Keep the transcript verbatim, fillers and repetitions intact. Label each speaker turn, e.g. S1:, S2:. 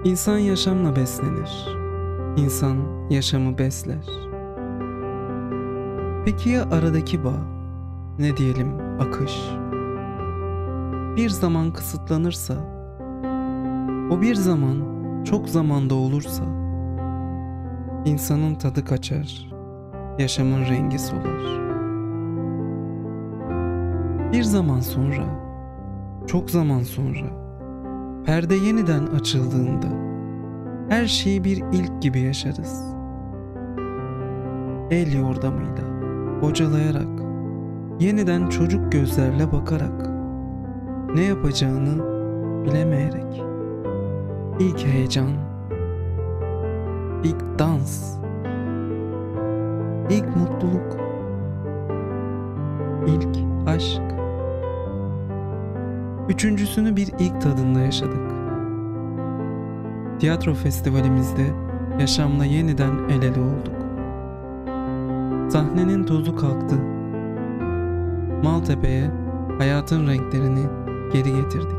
S1: İnsan yaşamla beslenir. İnsan yaşamı besler. Peki ya aradaki bağ, ne diyelim akış, bir zaman kısıtlanırsa, o bir zaman çok zamanda olursa, insanın tadı kaçar, yaşamın rengi solar. Bir zaman sonra, çok zaman sonra, perde yeniden açıldığında, her şeyi bir ilk gibi yaşarız. El yordamıyla, bocalayarak, yeniden çocuk gözlerle bakarak, ne yapacağını bilemeyerek. İlk heyecan, ilk dans, ilk mutluluk, ilk aşk. Üçüncüsünü bir ilk tadında yaşadık. Tiyatro festivalimizde yaşamla yeniden el ele olduk. Sahnenin tozu kalktı. Maltepe'ye hayatın renklerini geri getirdik.